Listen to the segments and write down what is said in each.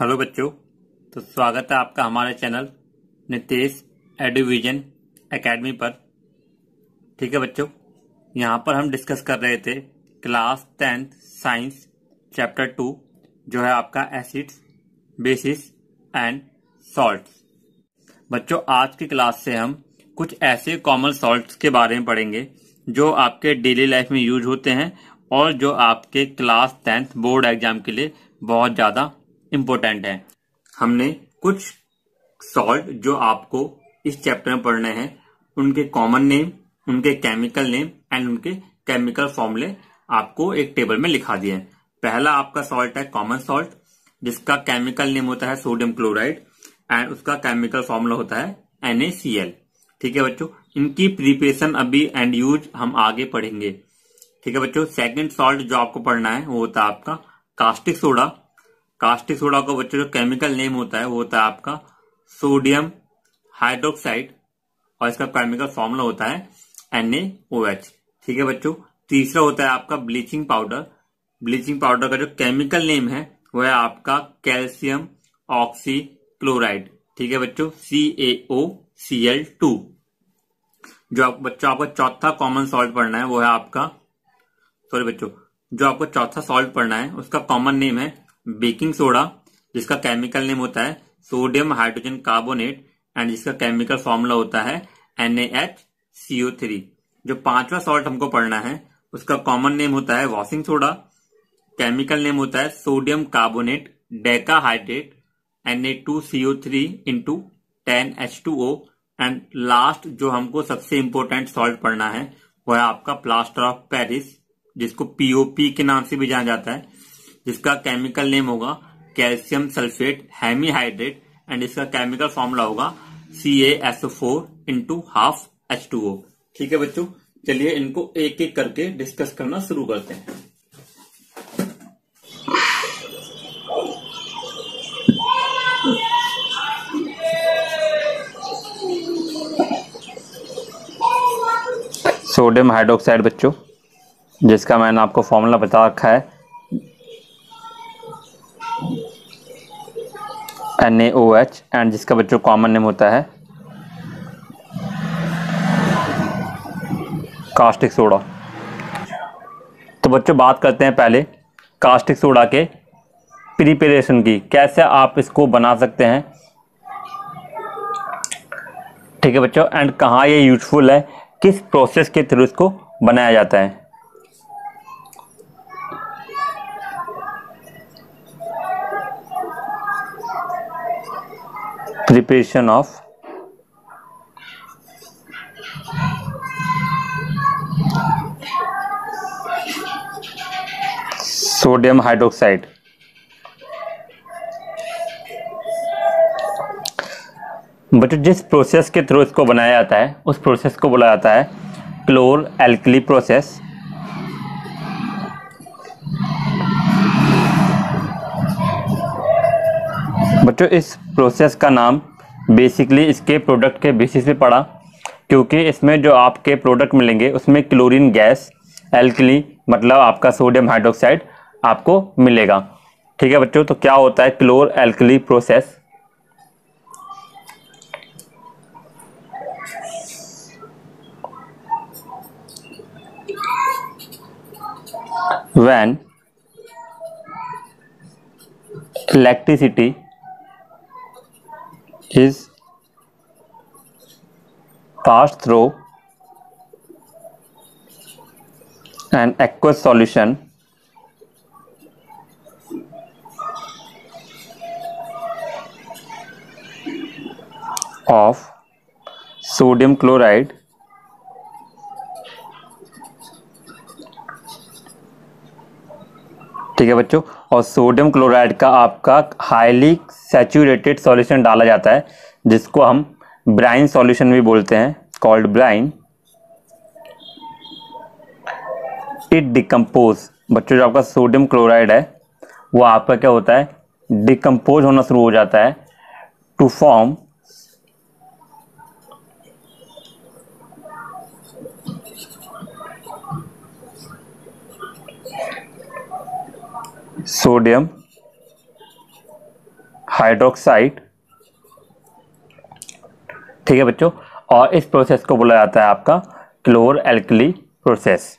Hello बच्चों, तो स्वागत है आपका हमारे चैनल नितेश एडुविजन एकेडमी पर। ठीक है बच्चों, यहाँ पर हम डिस्कस कर रहे थे क्लास 10th साइंस चैप्टर 2 जो है आपका एसिड्स, बेसिस एंड सॉल्ट्स। बच्चों, आज की क्लास से हम कुछ ऐसे कॉमन सॉल्ट्स के बारे में पढ़ेंगे जो आपके डेली लाइफ में यूज होते हैं और जो आपके क्लास 10th बोर्ड एग्जाम के लिए बहुत ज्यादा इम्पोर्टेंट है। हमने कुछ सॉल्ट जो आपको इस चैप्टर में पढ़ने हैं, उनके कॉमन नेम, उनके केमिकल नेम एंड उनके केमिकल फॉर्मूले आपको एक टेबल में लिखा दिए हैं। पहला आपका सॉल्ट है कॉमन सॉल्ट, जिसका केमिकल नेम होता है सोडियम क्लोराइड एंड उसका केमिकल फॉर्मूला होता है NaCl। ठीक है बच्चों, इनकी प्रिपरेशन अभी एंड यूज हम आगे पढ़ेंगे। ठीक है बच्चों, सेकंड सॉल्ट जो आपको पढ़ना है वो होता है आपका कास्टिक सोडा। कास्टिक सोडा का बच्चों जो केमिकल नेम होता है वो होता है आपका सोडियम हाइड्रोक्साइड और इसका केमिकल फॉर्मूला होता है NaOH। ठीक है बच्चों, तीसरा होता है आपका ब्लीचिंग पाउडर। ब्लीचिंग पाउडर का जो केमिकल नेम है वो है आपका कैल्शियम ऑक्सी क्लोराइड। ठीक है बच्चों, CaOCl2। जो बच्चों आपका चौथा कॉमन सॉल्ट पढ़ना है वो है आपका जो आपको चौथा सॉल्ट पढ़ना है उसका कॉमन नेम है बेकिंग सोडा, जिसका केमिकल नेम होता है सोडियम हाइड्रोजन कार्बोनेट एंड जिसका केमिकल फॉर्मूला होता है NaHCO3। जो पांचवा सॉल्ट हमको पढ़ना है उसका कॉमन नेम होता है वॉशिंग सोडा, केमिकल नेम होता है sodium carbonate decahydrate Na2CO3 into 10H2O and last जो हमको सबसे इंपॉर्टेंट सॉल्ट पढ़ना है वो है आपका प्लास्टर ऑफ पेरिस, जिसको POP के नाम से भी जाना जाता है, जिसका केमिकल नेम होगा कैल्शियम सल्फेट हेमीहाइड्रेट एंड इसका केमिकल फॉर्मूला होगा CaSO4 इंटू हाफ H2O। ठीक है बच्चों, चलिए इनको एक एक करके डिस्कस करना शुरू करते हैं। सोडियम हाइड्रोक्साइड बच्चों, जिसका मैंने आपको फॉर्मूला बता रखा है NaOH एंड जिसका बच्चों कॉमन नेम होता है कास्टिक सोडा। तो बच्चों बात करते हैं पहले कास्टिक सोडा के प्रिपरेशन की, कैसे आप इसको बना सकते हैं। ठीक है बच्चों, एंड कहाँ ये यूजफुल है, किस प्रोसेस के थ्रू इसको बनाया जाता है। Preparation of sodium hydroxide. बच्चों जिस प्रोसेस के थ्रू इसको बनाया जाता है उस प्रोसेस को बोला जाता है क्लोर एल्कली प्रोसेस। बच्चों इस प्रोसेस का नाम बेसिकली इसके प्रोडक्ट के बेसिस पे पड़ा, क्योंकि इसमें जो आपके प्रोडक्ट मिलेंगे उसमें क्लोरीन गैस, एल्कली मतलब आपका सोडियम हाइड्रोक्साइड आपको मिलेगा। ठीक है बच्चों, तो क्या होता है chlor alkali process. When electricity is passed through an aqueous solution of sodium chloride ठीक है बच्चों, और सोडियम क्लोराइड का आपका हाईली सैचुरेटेड सॉल्यूशन डाला जाता है, जिसको हम ब्राइन सॉल्यूशन भी बोलते हैं, कॉल्ड ब्राइन। It decompose. बच्चों जो आपका सोडियम क्लोराइड है वो आपका क्या होता है, डिकम्पोज होना शुरू हो जाता है टू फॉर्म सोडियम हाइड्रोक्साइड। ठीक है बच्चों, और इस प्रोसेस को बोला जाता है आपका chlor alkali process.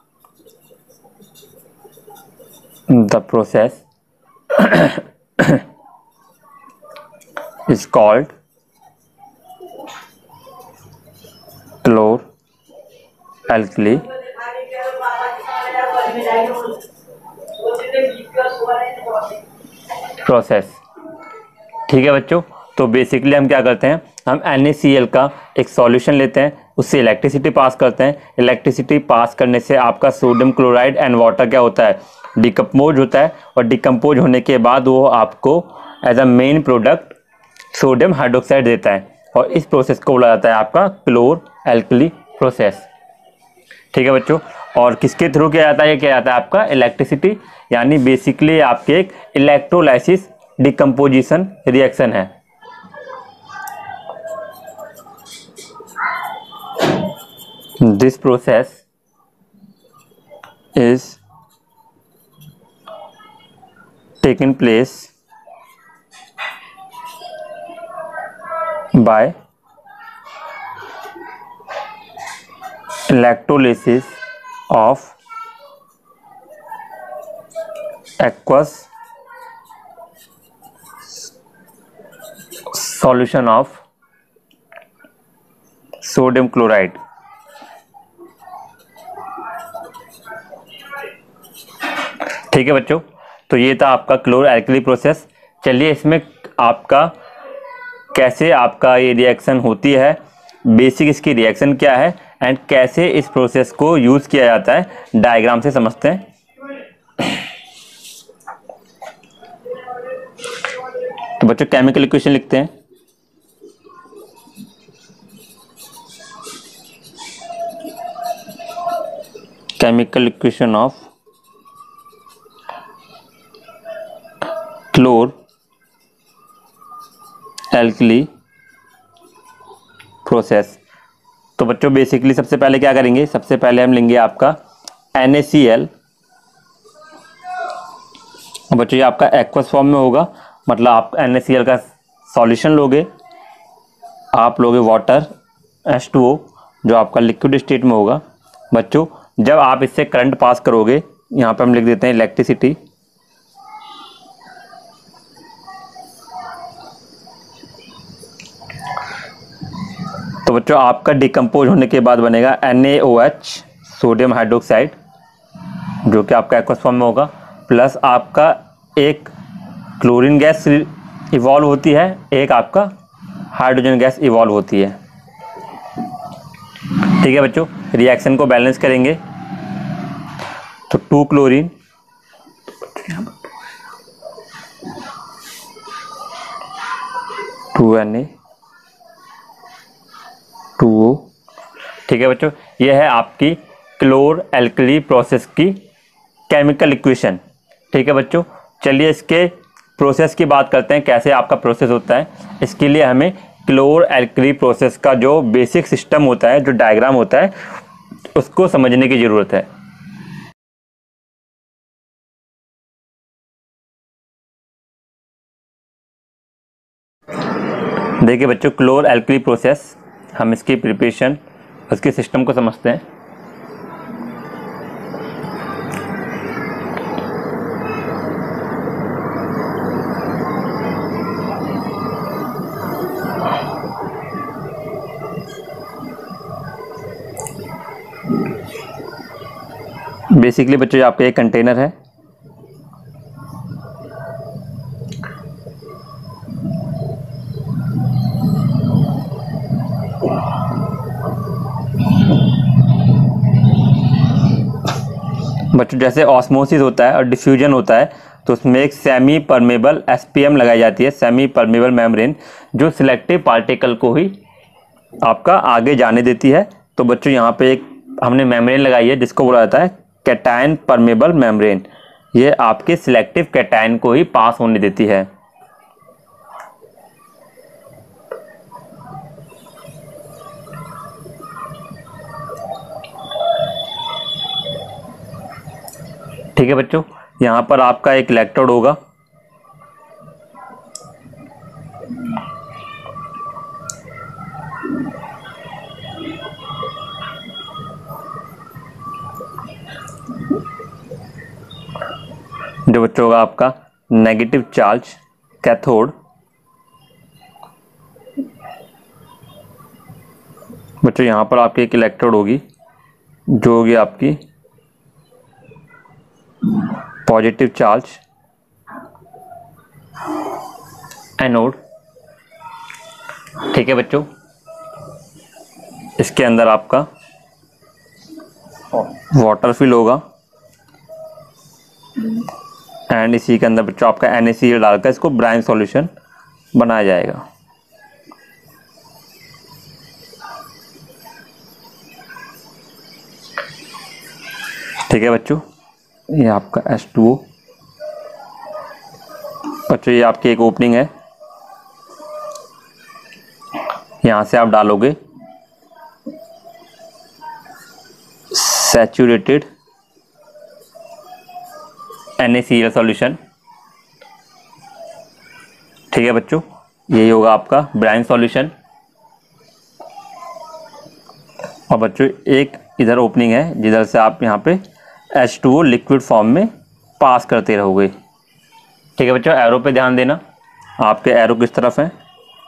The process is called chlor alkali process. ठीक है बच्चों, तो बेसिकली हम क्या करते हैं, हम NaCl का एक सॉल्यूशन लेते हैं, उससे इलेक्ट्रिसिटी पास करते हैं। इलेक्ट्रिसिटी पास करने से आपका सोडियम क्लोराइड एंड वाटर क्या होता है, डिकम्पोज होता है, और डिकम्पोज होने के बाद वो आपको as a main product sodium hydroxide देता है, और इस प्रोसेस को बोला जाता है आपका क्लोर एल्कली प्रोसेस। ठीक है बच्चों, और किसके थ्रू किया जाता है, ये किया जाता है आपका इलेक्ट्रिसिटी, यानी बेसिकली आपके एक इलेक्ट्रोलाइसिस डिकम्पोजिशन रिएक्शन है। This process is taken place by electrolysis of aqueous solution of sodium chloride। ठीक है बच्चों, तो ये था आपका क्लोर एल्कली प्रोसेस। चलिए इसमें आपका कैसे आपका ये रिएक्शन होती है, बेसिक इसकी रिएक्शन क्या है, एंड कैसे इस प्रोसेस को यूज किया जाता है, डायग्राम से समझते हैं। तो बच्चों केमिकल इक्वेशन लिखते हैं। Chemical equation of chlor alkali process. तो बच्चों बेसिकली सबसे पहले क्या करेंगे, सबसे पहले हम लेंगे आपका NaCl। बच्चों ये आपका एक्वस फॉर्म में होगा, मतलब आप NaCl का सॉल्यूशन लोगे, आप लोगे वाटर H2O जो आपका लिक्विड स्टेट में होगा। बच्चों जब आप इससे करंट पास करोगे, यहाँ पे हम लिख देते हैं इलेक्ट्रिसिटी, तो बच्चों आपका डिकम्पोज होने के बाद बनेगा NaOH सोडियम हाइड्रोक्साइड, जो कि आपका एक्वस फॉर्म में होगा, प्लस आपका एक क्लोरीन गैस इवॉल्व होती है, एक आपका हाइड्रोजन गैस इवॉल्व होती है। ठीक है बच्चों, रिएक्शन को बैलेंस करेंगे, तो 2 क्लोरीन 2 Na 2O। ठीक है बच्चों, यह है आपकी क्लोर एल्कली प्रोसेस की केमिकल इक्वेशन। ठीक है बच्चों, चलिए इसके प्रोसेस की बात करते हैं, कैसे आपका प्रोसेस होता है। इसके लिए हमें क्लोर एल्कली प्रोसेस का जो बेसिक सिस्टम होता है, जो डायग्राम होता है, उसको समझने की ज़रूरत है। देखिए बच्चों, क्लोर एल्कली प्रोसेस, हम इसकी प्रिपरेशन, उसके सिस्टम को समझते हैं। बेसिकली बच्चों आपका एक कंटेनर है, बच्चों जैसे ऑस्मोसिस होता है और डिफ्यूजन होता है, तो उसमें एक सेमी परमेबल SPM लगाई जाती है, सेमी परमेबल मेम्ब्रेन, जो सिलेक्टिव पार्टिकल को ही आपका आगे जाने देती है। तो बच्चों यहाँ पे एक हमने मेम्ब्रेन लगाई है, जिसको बोला जाता है कैटायन परमेबल मेम्ब्रेन। ये आपके सिलेक्टिव कैटायन को ही पास होने देती है। ठीक है बच्चों, यहाँ पर आपका एक इलेक्ट्रोड होगा, जो बच्चों होगा आपका नेगेटिव चार्ज कैथोड, बच्चों यहाँ पर आपकी एक इलेक्ट्रोड होगी जो होगी आपकी पॉजिटिव चार्ज एनोड। ठीक है बच्चों, इसके अंदर आपका वाटर फिल होगा एंड इसी के अंदर बच्चों आपका NaCl डालकर इसको ब्राइन सॉल्यूशन बनाया जाएगा। ठीक है बच्चों, ये आपका H2O। बच्चों ये आपकी एक ओपनिंग है, यहां से आप डालोगे सैचुरेटेड NaCl सॉल्यूशन। ठीक है बच्चों, यही होगा आपका ब्राइन सॉल्यूशन। और बच्चों एक इधर ओपनिंग है जिधर से आप यहाँ पे H2O लिक्विड फॉर्म में पास करते रहोगे। ठीक है बच्चों, एरो पे ध्यान देना, आपके एरो किस तरफ है।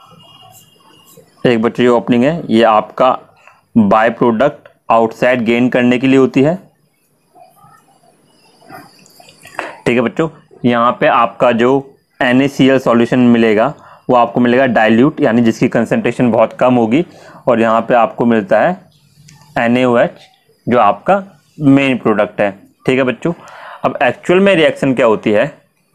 एक बच्चों ये ओपनिंग है, ये आपका बाय प्रोडक्ट आउटसाइड गेन करने के लिए होती है। ठीक है बच्चों, यहाँ पे आपका जो NaCl सॉल्यूशन मिलेगा वो आपको मिलेगा डाइल्यूट, यानी जिसकी कंसंट्रेशन बहुत कम होगी, और यहाँ पे आपको मिलता है NaOH जो आपका मेन प्रोडक्ट है। ठीक है बच्चों, अब एक्चुअल में रिएक्शन क्या होती है,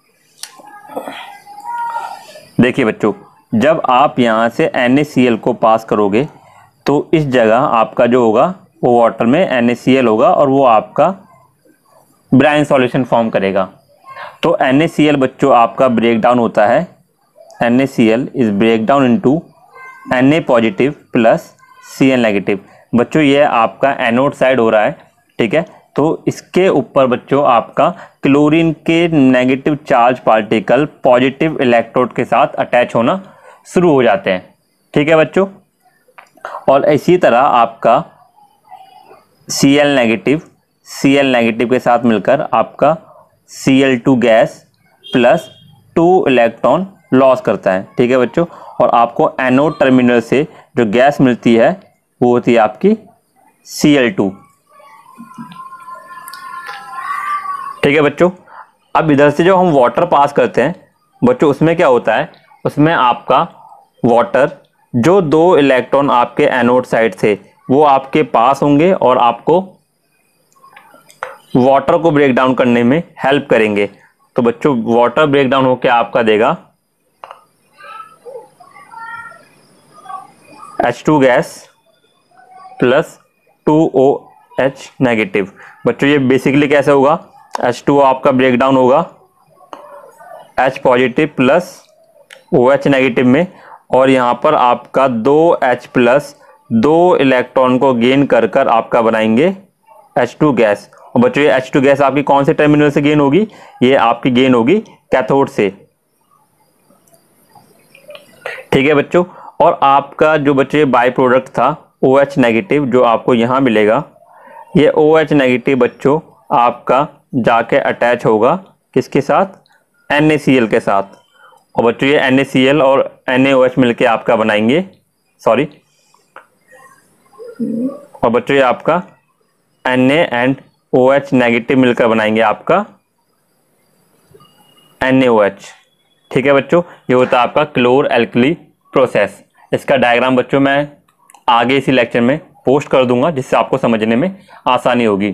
देखिए बच्चों, जब आप यहाँ से NaCl को पास करोगे तो इस जगह आपका जो होगा वो वाटर में NaCl होगा और वो आपका ब्राइन सॉल्यूशन फॉर्म करेगा। तो NaCl बच्चों आपका ब्रेक डाउन होता है, NaCl is break down into Na positive plus Cl negative. बच्चों ये आपका एनोड साइड हो रहा है। ठीक है, तो इसके ऊपर बच्चों आपका क्लोरीन के negative charge particle positive electrode के साथ अटैच होना शुरू हो जाते हैं। ठीक है बच्चों, और इसी तरह आपका Cl नेगेटिव के साथ मिलकर आपका Cl2 gas plus 2 electron loss करता है। ठीक है बच्चों, और आपको एनोड टर्मिनल से जो गैस मिलती है वो होती है आपकी Cl2। ठीक है बच्चों, अब इधर से जो हम वाटर पास करते हैं बच्चों, उसमें क्या होता है, उसमें आपका वाटर जो 2 इलेक्ट्रॉन आपके एनोड साइड से वो आपके पास होंगे और आपको वाटर को ब्रेक डाउन करने में हेल्प करेंगे। तो बच्चों वाटर ब्रेक डाउन होकर आपका देगा H2 gas plus 2OH negative. बच्चों ये बेसिकली कैसे होगा, H2O आपका ब्रेक डाउन होगा H positive plus OH negative में, और यहाँ पर आपका 2H प्लस 2 इलेक्ट्रॉन को गेन कर कर आपका बनाएंगे H2 गैस। और बच्चों ये H2 गैस आपकी कौन से टर्मिनल से गेन होगी, ये आपकी गेन होगी कैथोड से। ठीक है बच्चों, और आपका जो बच्चों ये बाय प्रोडक्ट था OH नेगेटिव जो आपको यहाँ मिलेगा, ये OH नेगेटिव बच्चों आपका जाके अटैच होगा किसके साथ, NaCl के साथ। और बच्चों ये NaCl और NaOH मिलके आपका बनाएंगे और बच्चों ये आपका Na एंड OH नेगेटिव मिलकर बनाएंगे आपका NaOH। ठीक है बच्चों, ये होता है आपका क्लोर एल्कली प्रोसेस। इसका डायग्राम बच्चों मैं आगे इसी लेक्चर में पोस्ट कर दूंगा जिससे आपको समझने में आसानी होगी।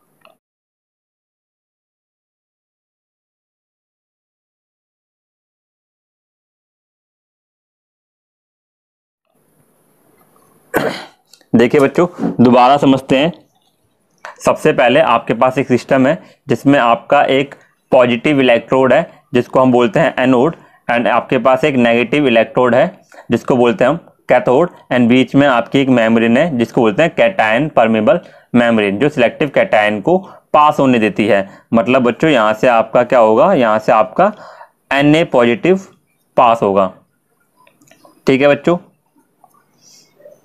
देखिए बच्चों, दोबारा समझते हैं। सबसे पहले आपके पास एक सिस्टम है जिसमें आपका एक पॉजिटिव इलेक्ट्रोड है जिसको हम बोलते हैं एनोड, एंड आपके पास एक नेगेटिव इलेक्ट्रोड है जिसको बोलते हैं हम कैथोड, एंड बीच में आपकी एक मेम्ब्रेन है जिसको बोलते हैं कैटायन परमेबल मेम्ब्रेन, जो सिलेक्टिव कैटायन को पास होने देती है। मतलब बच्चों यहाँ से आपका क्या होगा, यहाँ से आपका Na पॉजिटिव पास होगा। ठीक है बच्चों,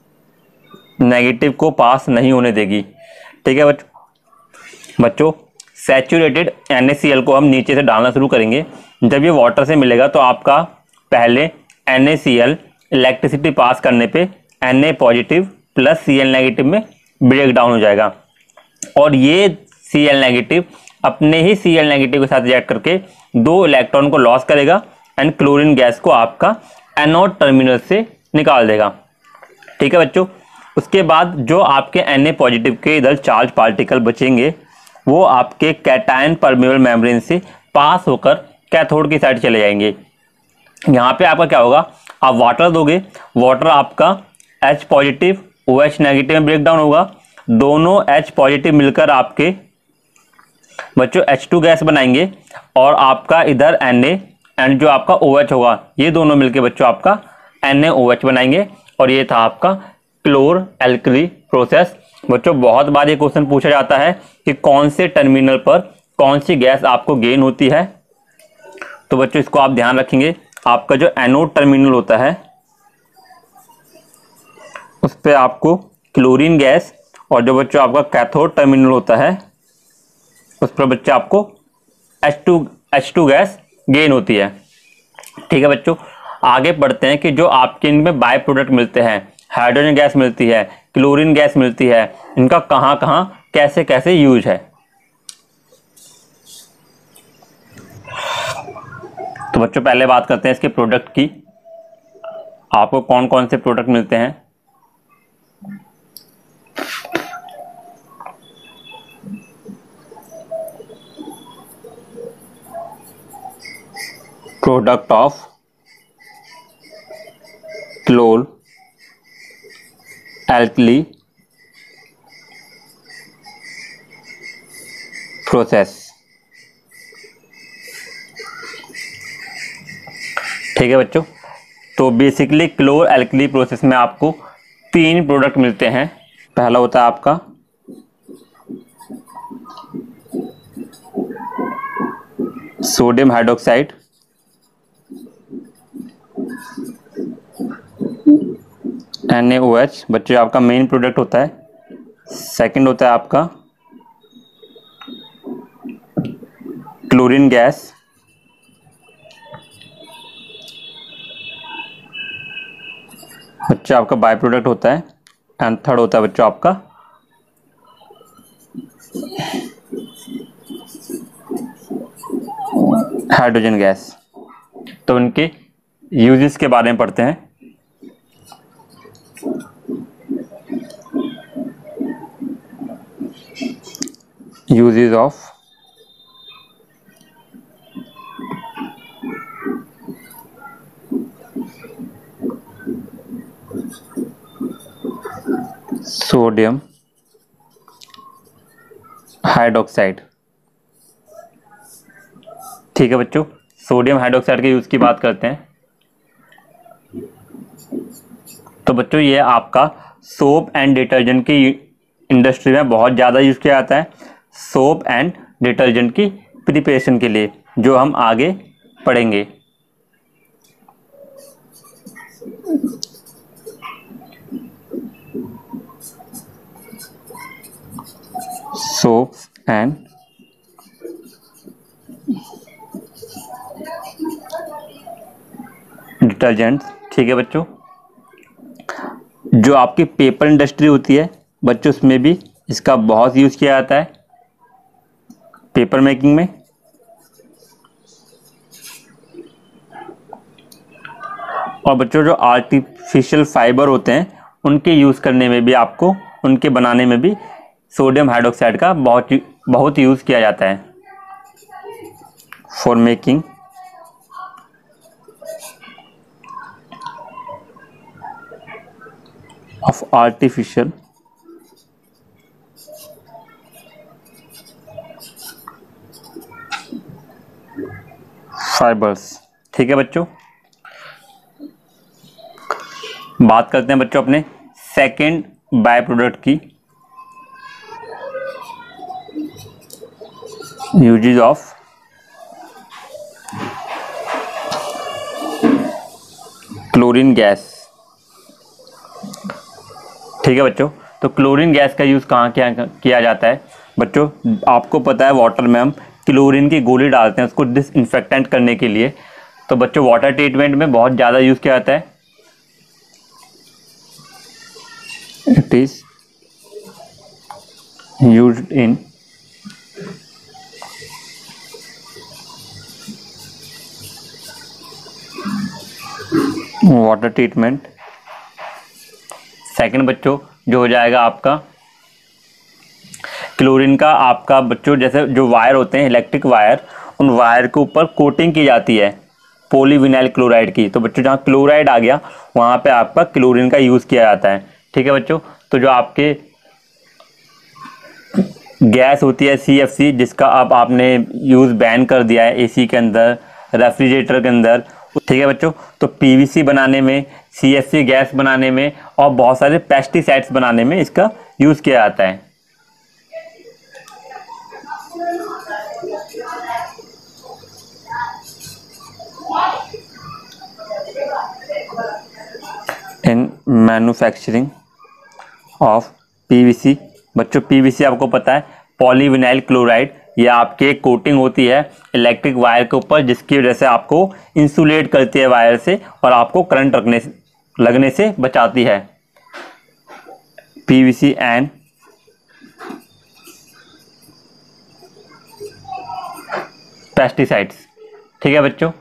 नेगेटिव को पास नहीं होने देगी। ठीक है बच्चों, सैचुरेटेड NaCl को हम नीचे से डालना शुरू करेंगे। जब ये वाटर से मिलेगा तो आपका पहले NaCl इलेक्ट्रिसिटी पास करने पे Na positive plus Cl negative में ब्रेक डाउन हो जाएगा और ये Cl नेगेटिव अपने ही Cl नेगेटिव के साथ रिएक्ट करके 2 इलेक्ट्रॉन को लॉस करेगा एंड क्लोरीन गैस को आपका एनोड टर्मिनल से निकाल देगा। ठीक है बच्चों, उसके बाद जो आपके Na पॉजिटिव के इधर चार्ज पार्टिकल बचेंगे वो आपके कैटायन परमेबल मेम्ब्रेन से पास होकर कैथोड की साइड चले जाएंगे। यहाँ पे आपका क्या होगा, आप वाटर दोगे, वाटर आपका H पॉजिटिव OH नेगेटिव में ब्रेक डाउन होगा, दोनों H पॉजिटिव मिलकर आपके बच्चों H2 गैस बनाएंगे और आपका इधर Na एंड जो आपका OH होगा ये दोनों मिलके बच्चों आपका NaOH बनाएंगे और ये था आपका क्लोर एल्कली प्रोसेस। बच्चों बहुत बार ये क्वेश्चन पूछा जाता है कि कौन से टर्मिनल पर कौन सी गैस आपको गेन होती है, तो बच्चों इसको आप ध्यान रखेंगे। आपका जो एनोड टर्मिनल होता है उस पर आपको क्लोरीन गैस और जो बच्चों आपका कैथोड टर्मिनल होता है उस पर बच्चे आपको H2 गैस गेन होती है। ठीक है बच्चों, आगे बढ़ते हैं कि जो आपके इनमें बाय प्रोडक्ट मिलते हैं, हाइड्रोजन गैस मिलती है, क्लोरीन गैस मिलती है, इनका कहाँ कहाँ कैसे कैसे यूज है। तो बच्चों पहले बात करते हैं इसके प्रोडक्ट की, आपको कौन कौन से प्रोडक्ट मिलते हैं। Product of chlor alkali process. ठीक है बच्चों, तो बेसिकली क्लोर एल्कली प्रोसेस में आपको 3 प्रोडक्ट मिलते हैं। पहला होता है आपका सोडियम हाइड्रोक्साइड, NaOH बच्चे आपका मेन प्रोडक्ट होता है। सेकंड होता है आपका क्लोरीन गैस, बच्चा आपका बाय प्रोडक्ट होता है। एंड थर्ड होता है बच्चों आपका हाइड्रोजन गैस। तो इनके यूजेस के बारे में पढ़ते हैं। Uses of sodium hydroxide. ठीक है बच्चों, सोडियम हाइड्रोक्साइड के यूज की बात करते हैं। तो बच्चों ये आपका सोप एंड डिटर्जेंट की इंडस्ट्री में बहुत ज़्यादा यूज किया जाता है, सोप एंड डिटर्जेंट की प्रिपरेशन के लिए, जो हम आगे पढ़ेंगे। Soap and detergent. ठीक है बच्चों, जो आपकी पेपर इंडस्ट्री होती है बच्चों उसमें भी इसका बहुत यूज किया जाता है पेपर मेकिंग में। और बच्चों जो आर्टिफिशियल फाइबर होते हैं उनके यूज करने में भी आपको, उनके बनाने में भी सोडियम हाइड्रोक्साइड का बहुत यूज किया जाता है for making of artificial fibres. ठीक है बच्चों, बात करते हैं बच्चों अपने सेकेंड बाय प्रोडक्ट की, यूजेस ऑफ क्लोरीन गैस। ठीक है बच्चों, तो क्लोरीन गैस का यूज कहाँ किया जाता है बच्चों आपको पता है वाटर में हम क्लोरीन की गोली डालते हैं उसको डिसइंफेक्टेंट करने के लिए। तो बच्चों वाटर ट्रीटमेंट में बहुत ज़्यादा यूज़ किया जाता है। It is used in water treatment. Second बच्चों जो हो जाएगा आपका क्लोरीन का, आपका बच्चों जैसे जो वायर होते हैं इलेक्ट्रिक वायर, उन वायर के ऊपर कोटिंग की जाती है पॉलीविनाइल क्लोराइड की। तो बच्चों जहाँ क्लोराइड आ गया वहाँ पे आपका क्लोरीन का यूज़ किया जाता है। ठीक है बच्चों। तो जो आपके गैस होती है CFC, जिसका अब आपने यूज़ बैन कर दिया है AC के अंदर, रेफ्रिजरेटर के अंदर। ठीक है बच्चों। तो PVC बनाने में, CFC गैस बनाने में और बहुत सारे पेस्टिसाइड्स बनाने में इसका यूज़ किया जाता है। In manufacturing of PVC। बच्चों PVC आपको पता है पॉलीविनाइल क्लोराइड, ये आपकी एक कोटिंग होती है इलेक्ट्रिक वायर के ऊपर, जिसकी वजह से आपको इंसुलेट करती है वायर से और आपको करंट लगने से बचाती है। PVC and pesticides. ठीक है बच्चों।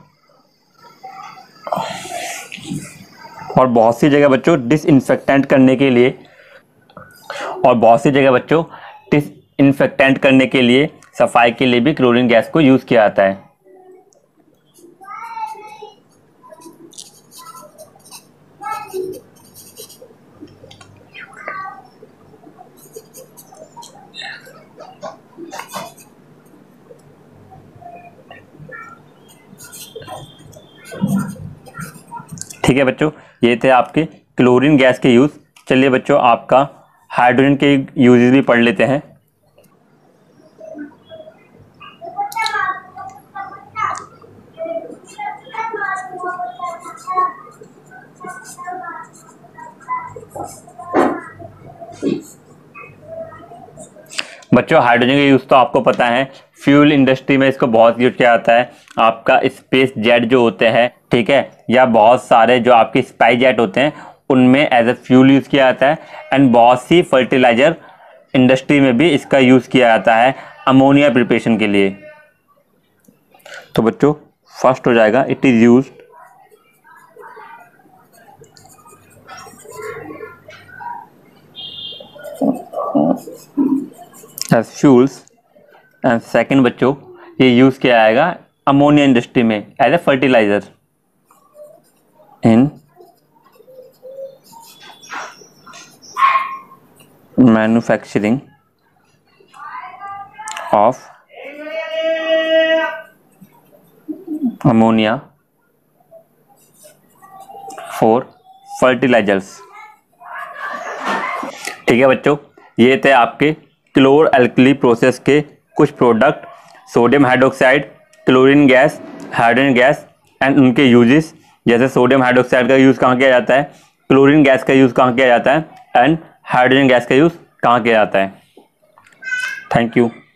और बहुत सी जगह बच्चों डिसइंफेक्टेंट करने के लिए सफाई के लिए भी क्लोरीन गैस को यूज़ किया जाता है। ठीक है बच्चों, ये थे आपके क्लोरीन गैस के यूज़। चलिए बच्चों आपका हाइड्रोजन के यूजेस भी पढ़ लेते हैं। बच्चों हाइड्रोजन का यूज़ तो आपको पता है, फ्यूल इंडस्ट्री में इसको बहुत यूज किया जाता है। आपका स्पेस जेट जो होते हैं, ठीक है, या बहुत सारे जो आपके स्पाइस जेट होते हैं उनमें एज ए फ्यूल यूज़ किया जाता है। एंड बहुत सी फर्टिलाइजर इंडस्ट्री में भी इसका यूज़ किया जाता है अमोनिया प्रिपरेशन के लिए। तो बच्चों फर्स्ट हो जाएगा it is used as fuels. And second बच्चों ये यूज़ किया जाएगा अमोनिया इंडस्ट्री में as a fertiliser in manufacturing of ammonia for fertilisers. ठीक है बच्चों, ये थे आपके क्लोर एल्कली प्रोसेस के कुछ product, sodium hydroxide, chlorine gas, hydrogen gas and उनके यूजेस। जैसे सोडियम हाइड्रोक्साइड का यूज़ कहाँ किया जाता है, क्लोरीन गैस का यूज़ कहाँ किया जाता है एंड हाइड्रोजन गैस का यूज़ कहाँ किया जाता है। Thank you.